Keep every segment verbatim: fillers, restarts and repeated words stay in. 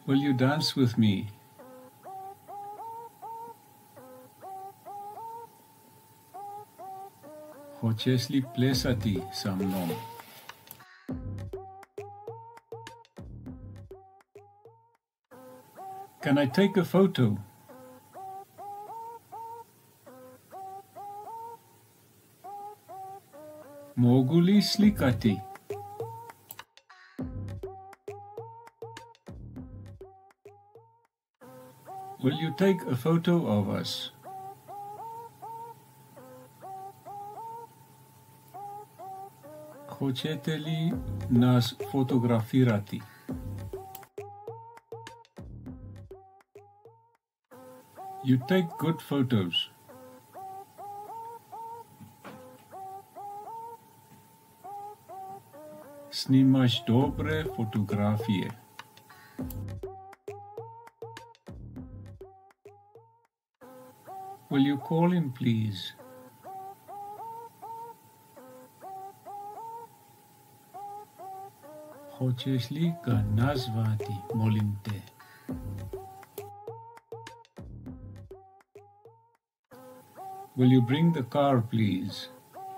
Will you dance with me? Hoćeš li plesati sa mnom? Can I take a photo? Mogu li slikati? Will you take a photo of us? Hoćete li nas fotografirati? You take good photos. Snimaš dobre fotografije. Will you call him, please? Hoćeš li ga nazvati, molim te? Will you bring the car, please?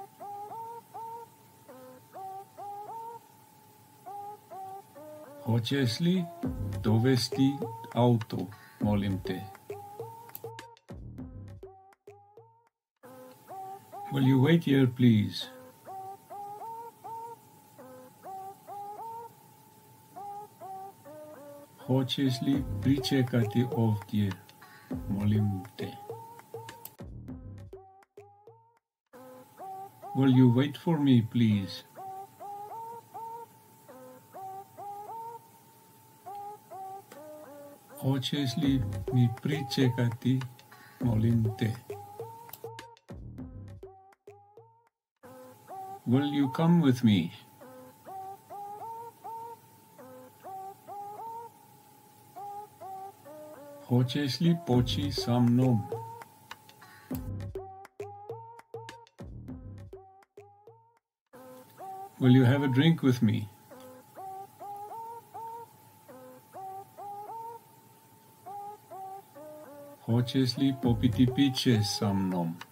Hoćeš li dovesti auto, molim te? Will you wait here, please? Hoćeš li pričekati ovdje, molim te? Will you wait for me, please? Hoćeš li mi pričekati, molim te? Will you come with me? Hoćeš li poći sa mnom? Will you have a drink with me? Hoćeš li popiti piće sa mnom?